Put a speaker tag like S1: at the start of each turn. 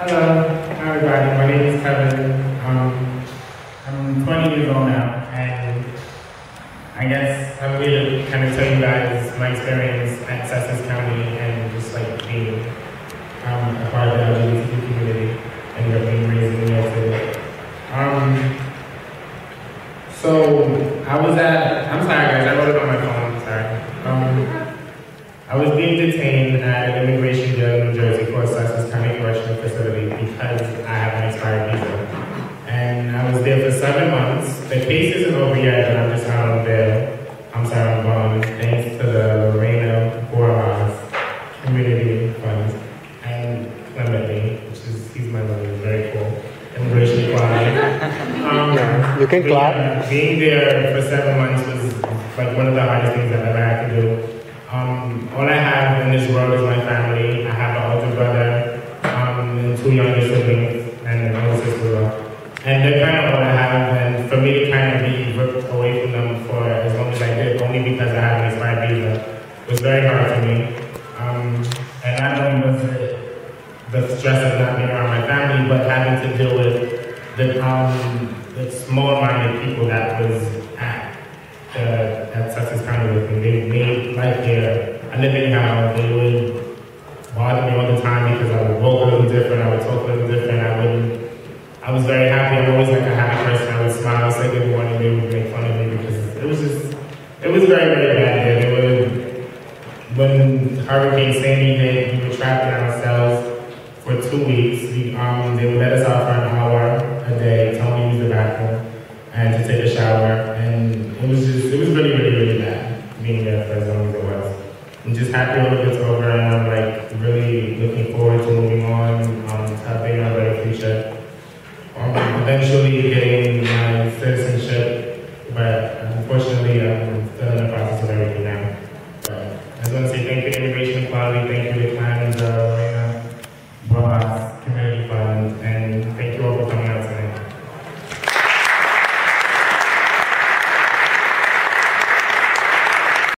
S1: Hello, everybody. My name is Kevin. I'm 20 years old now, and I guess I'm here to kind of tell you guys my experience at Sussex County and just like being a part of the LGBT community and being raised in New York City. So I was I'm sorry guys, I wrote it on my phone, sorry. I was being detained at an immigration jail in New Jersey for Sussex County Correctional Facility because I have an expired visa. And I was there for 7 months. The case isn't over yet, but I'm just out on bail. I'm sorry, I'm bond, thanks to the Lorena Borjas Community Fund and Clement Lee, he's my lawyer, very cool. Immigration equality.
S2: You can clap.
S1: Being there for 7 months was like one of the hardest things I've ever had to do. All I have in this world is my family. I have an older brother, and 2 younger siblings, and an older sister. And they're kind of all I have, and for me to kind of be ripped away from them for as long as I did, only because I have an expired visa, was very hard for me. And not only was it the stress of not being around my family, but having to deal with the small-minded people that was at Sussex County with me. They made life here. I live in how they would bother me all the time because I would walk a little different, I would talk a little different, I was very happy. I'm always like a happy person. I would smile, say good morning, they would make fun of me because it was very, very bad there. When Hurricane Sandy hit, we were trapped in our cells for 2 weeks. They would let us out for an hour a day, tell me to use the bathroom and to take a shower. And it was really, really, really bad being there for as long as it was. I'm just happy all of it's over, and I'm like really looking forward to moving on, to having a better future. Eventually getting my citizenship, but unfortunately I'm still in the process of everything now. But I just want to say thank you to Immigration Equality, thank you to